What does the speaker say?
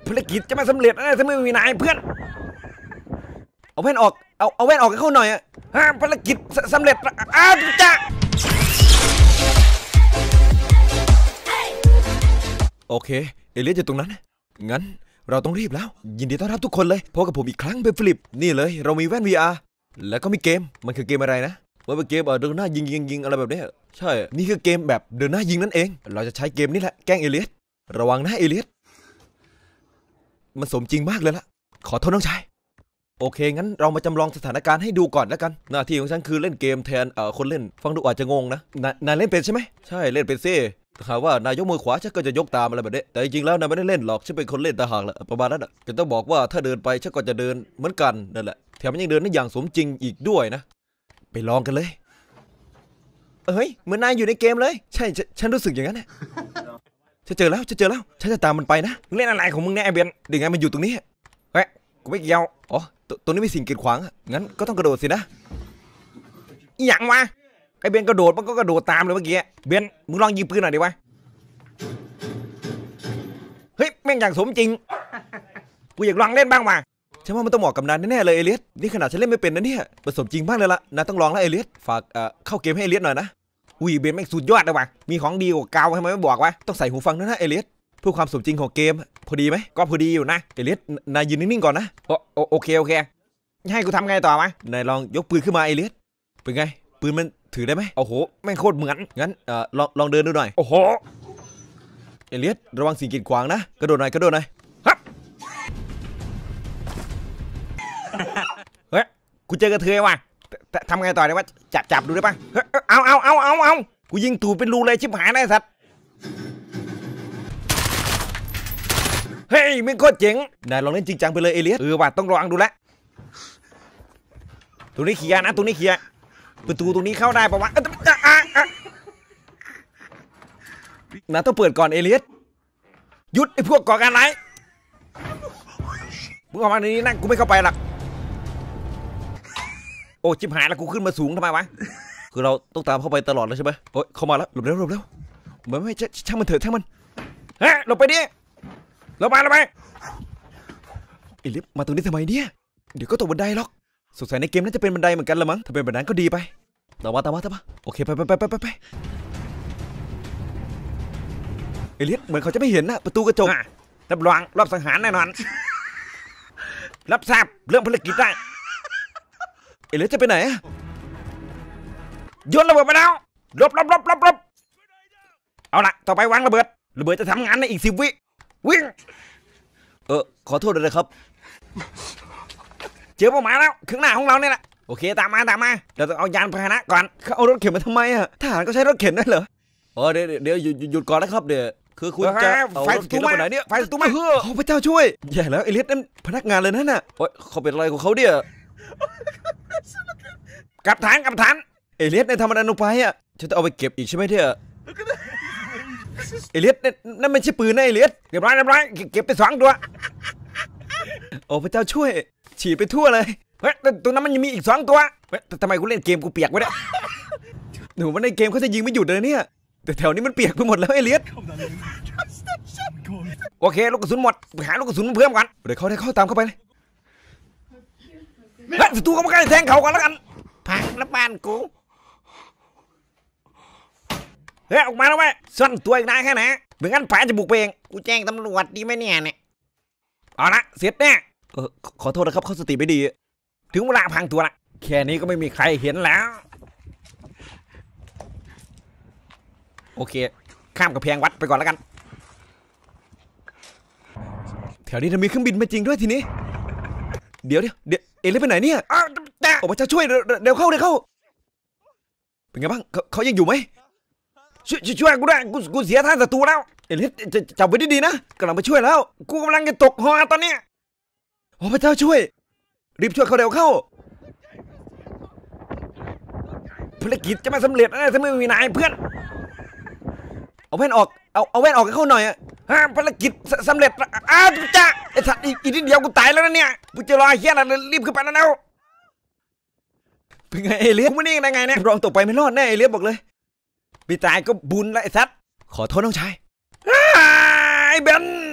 ภารกิจจะไม่สำเร็จนะถ้าไม่มีนายเพื่อนเอาแว่นออกเอาแว่นออกให้เขาหน่อยอะภารกิจสำเร็จจ้าโอเคเอเลียสอยู่ตรงนั้นงั้นเราต้องรีบแล้วยินดีต้อนรับทุกคนเลยพบกับผมอีกครั้งเป็นฟิลิปนี่เลยเรามีแว่น VR แล้วก็มีเกมมันคือเกมอะไรนะว่าเป็นเกมเดินหน้ายิงอะไรแบบนี้ใช่นี่คือเกมแบบเดินหน้ายิงนั่นเองเราจะใช้เกมนี้แหละแกล้งเอเลียสระวังนะเอเลียสมันสมจริงมากเลยล่ะขอโทษน้องชายโอเคงั้นเรามาจำลองสถานการณ์ให้ดูก่อนแล้วกันหน้าที่ของฉันคือเล่นเกมแทนคนเล่นฟังดูอาจจะงงนะนายเล่นเป็นใช่ไหมใช่เล่นเป็นซิหากว่านายยกมือขวาฉันก็จะยกตามอะไรแบบนี้แต่จริงๆแล้วนายไม่ได้เล่นหรอกฉันเป็นคนเล่นต่างหากแหละประมาณนั้นอ่ะจะต้องบอกว่าถ้าเดินไปฉันก็จะเดินเหมือนกันนั่นแหละแถมยังเดินได้อย่างสมจริงอีกด้วยนะไปลองกันเลยเฮ้ยเหมือนนายอยู่ในเกมเลยใช่ฉันรู้สึกอย่างนั้นฉันเจอแล้วฉันจะตามมันไปนะเล่นอะไรของมึงเนี่ยไอเบนเดี๋ยวไงมันอยู่ตรงนี้เฮ้ยกูไม่เกี่ยวอ๋อตรงนี้มีสิ่งกีดขวางงั้นก็ต้องกระโดดสินะอย่างวะไอเบนกระโดดมันก็กระโดดตามเลยเมื่อกี้เบนมึงลองยิงปืนหน่อยดิวะเฮ้ยแม่งอย่างสมจริงกูอยากลองเล่นบ้างว่ะฉันว่ามันต้องเหมาะกับนายแน่เลยเอเลียสนี่ขนาดฉันเล่นไม่เป็นนะเนี่ยมันสมจริงมากเลยล่ะนายต้องลองแล้วเอเลียสฝากเข้าเกมให้เอเลียสหน่อยนะอุ้ยเบนแม่งสุดยอดเลยว่ะมีของดีกว่าเกาทำไมไม่บอกวะต้องใส่หูฟังด้วยนะเอเลียสเพื่อความสมจริงของเกมพอดีไหมก็พอดีอยู่นะเอเลียสนายยืนนิ่งๆก่อนนะโอเคให้กูทำไงต่อวะนายลองยกปืนขึ้นมาเอเลียสเป็นไงปืนมันถือได้ไหมโอ้โหแม่งโคตรเหมือนงั้นลองเดินดูหน่อยโอ้โหเอเลียสระวังสิ่งกีดขวางนะกระโดดหน่อยฮับเฮ้ยกูเจอกระเทยว่ะทำไงต่อได้วะจับดูได้ปะเอากูยิงตูดเป็นรูเลยชิบหายนะไอ้สัตว์เฮ้ยมึงโคตรเจ๋งนายลองเล่นจริงจังไปเลยเอเลียสว่ะต้องลองดูแลตรงนี้เคลียร์นะตรงนี้เคลียร์ประตูตรงนี้เข้าได้ปะวะนะต้องเปิดก่อนเอเลียสหยุดไอ้พวกก่อการร้ายมึงออกมาในนี้นั่งกูไม่เข้าไปหรอกโอ้ชิบหายแล้วกูขึ้นมาสูงทำไมวะคือเราต้องตามเข้าไปตลอดเลยใช่ไหมโอ้ยเข้ามาแล้วหลบเร็วไม่ช่างมันเถอะช่างมันเฮ้ยหลบไปดิหลบไปเอเลียสมาตรงนี้ทำไมเนี่ยเดี๋ยวก็ตกบันไดหรอกสงสัยในเกมน่าจะเป็นบันไดเหมือนกันละมั้งถ้าเป็นแบบนั้นก็ดีไปตามมาโอเคไปเอเลียสเหมือนเขาจะไม่เห็นนะประตูกระจกรับรองรอบสังหารแน่นอนรับทราบเรื่องภารกิจได้เอเลียสจะไปไหนโยนระเบิดไปแล้วลบเอาละต่อไปวางระเบิดจะทำงานในอีก10 วิวิ่งขอโทษเลยครับเจอเป้าหมายแล้วข้างหน้าของเราเนี่ยแหละโอเคตามมาเราต้องเอายานพาหนะก่อนเขาเอารถเข็นมาทำไมทหารก็ใช้รถเข็นได้เหรอเดี๋ยวหยุดก่อนนะครับเดี๋ยวคือคุณจะเอารถเข็นไปไหนเนี่ยไฟสตูมาโอ้พระเจ้าช่วยใหญ่แล้วเอเลียสนั่นพนักงานเลยนั่นน่ะเขาเป็นอะไรของเขาเนี่ยกับฐานเอเลียสในทำอะไรลงไปฉันจะเอาไปเก็บอีกใช่ไหมเถอะเอเลียสนั่นไม่ใช่ปืนนะเอเลียสเรียบร้อยเก็บไป2 ตัวโอ้พระเจ้าช่วยฉีดไปทั่วเลยเฮ้ยตัวนั้นมันยังมีอีก2 ตัวทำไมกูเล่นเกมกูเปียกวะเนี่ยหนูมันในเกมเขาจะยิงไม่หยุดเลยเนี่ยแต่แถวนี้มันเปียกไปหมดแล้วเอเลียสโอเคลูกกระสุนหมดหาลูกกระสุนเพิ่มก่อนเดี๋ยวเขาตามเข้าไปเลยเฮ้ยศัตรูเขาไม่กล้าแทงเขาก่อนแล้วกันพังแล้วบ้านกูเฮ้ยออกมาแล้วไหมซ่อนตัวอีกนานแค่ไหนเหมือนกันป๋าจะบุกไปเองกูแจ้งตำรวจดีไหมเนี่ยเอาละเสร็จแน่ขอโทษนะครับเขาสติไม่ดีถึงเวลาพังตัวละแค่นี้ก็ไม่มีใครเห็นแล้วโอเคข้ามกับแพงวัดไปก่อนแล้วกันแถวนี้จะมีเครื่องบินมาจริงด้วยทีนี้เดี๋ยวเอเลียสไปไหนเนี่ยออกมาจะช่วยเดี๋ยวเข้าเป็นไงบ้างเขายังอยู่ไหมช่วยกูด้วยกูเสียท่าศัตรูแล้วเอเลียสจับไว้ดีๆนะกำลังไปช่วยแล้วกูกำลังจะตกหอตอนนี้โอ้พระเจ้าช่วยรีบช่วยเขาเร็วเข้าภารกิจจะไม่สำเร็จนะถ้าไม่มีนายเพื่อนเอาแว่นออกเอาแว่นออกให้เขาหน่อยภารกิจสำเร็จจ้าไอ้สัตว์อีกนิดเดียวกูตายแล้วนะเนี่ยกูจะรอเฮียอะไรรีบขึ้นไปแล้วเป็นไงเอเลียสกูไม่นิ่งได้ไงเนี่ยรองตกไปไม่รอดแน่เอเลียสบอกเลยไปตายก็บุญแล้วไอ้สัตว์ขอโทษน้องชายไอ้เบน